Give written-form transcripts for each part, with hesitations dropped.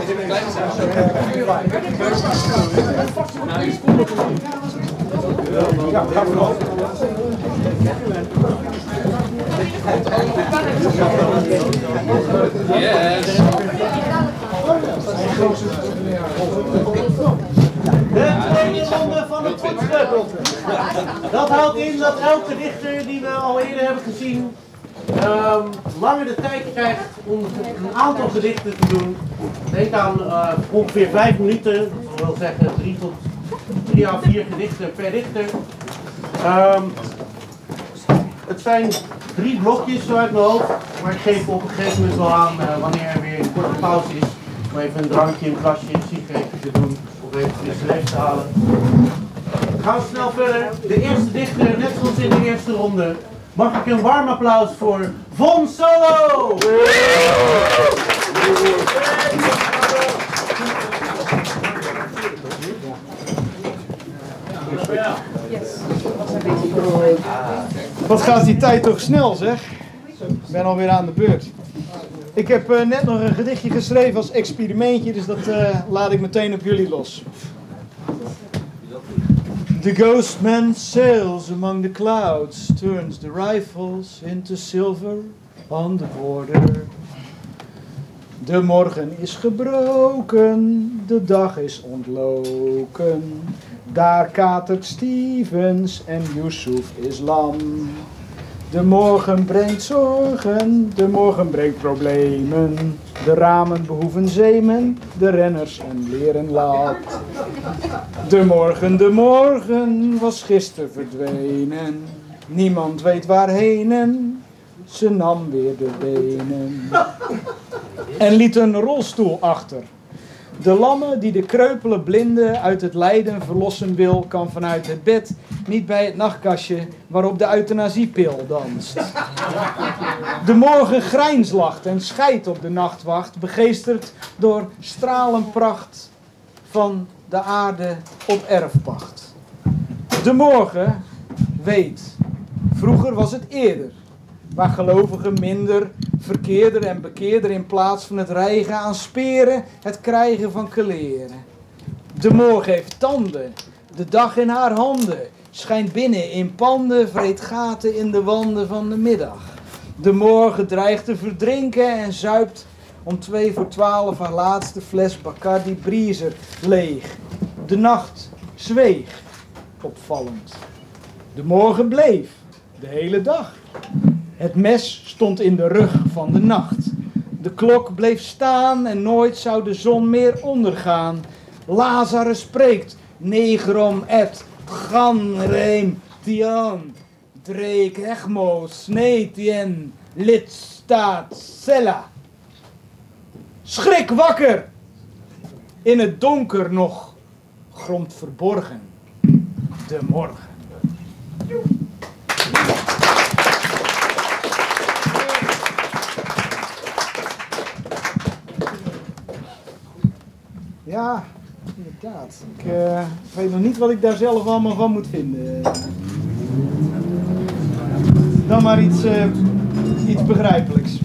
tweede ronde van het voetstukken. Dat houdt in dat elke dichter die we al eerder hebben gezien langer de tijd krijgt om een aantal gedichten te doen. Denk aan ongeveer 5 minuten, dat wil zeggen 3 à 4 gedichten per dichter. Het zijn 3 blokjes zo uit mijn hoofd, maar ik geef op een gegeven moment wel aan wanneer er weer een korte pauze is. Om even een drankje, een glasje, een sigaretje te doen of even frisse leef te halen. Gaan we snel verder. De eerste dichter, net zoals in de eerste ronde. Mag ik een warm applaus voor Von Solo! Wat gaat die tijd toch snel, zeg? Ik ben alweer aan de beurt. Ik heb net nog een gedichtje geschreven als experimentje, dus dat laat ik meteen op jullie los. The ghost man sails among the clouds, turns the rifles into silver on the border. De morgen is gebroken, de dag is ontloken. Daar katert Stevens en Yusuf is lam. De morgen brengt zorgen, de morgen brengt problemen. De ramen behoeven zeemen, de renners een leren lat. De morgen was gisteren verdwenen. Niemand weet waarheen, ze nam weer de benen. En liet een rolstoel achter. De lamme die de kreupele blinde uit het lijden verlossen wil, kan vanuit het bed niet bij het nachtkastje waarop de euthanasiepil danst. De morgen grijnslacht en scheidt op de nachtwacht, begeesterd door stralenpracht van de aarde op erfpacht. De morgen weet, vroeger was het eerder, waar gelovigen minder, verkeerder en bekeerder in plaats van het rijgen aan speren, het krijgen van kleren. De morgen heeft tanden, de dag in haar handen, schijnt binnen in panden, vreet gaten in de wanden van de middag. De morgen dreigt te verdrinken en zuipt om 11:45 haar laatste fles Bacardi Breezer leeg. De nacht zweeg, opvallend. De morgen bleef, de hele dag. Het mes stond in de rug van de nacht. De klok bleef staan en nooit zou de zon meer ondergaan. Lazarus spreekt, negrom et ganrem tian, drek echmo snetien lit staat cella. Schrik wakker! In het donker nog gromt verborgen de morgen. Ja, inderdaad. Ik weet nog niet wat ik daar zelf allemaal van moet vinden. Dan maar iets begrijpelijks.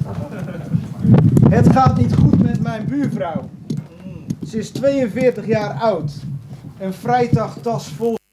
Het gaat niet goed met mijn buurvrouw. Ze is 42 jaar oud. Een vrijtagtas vol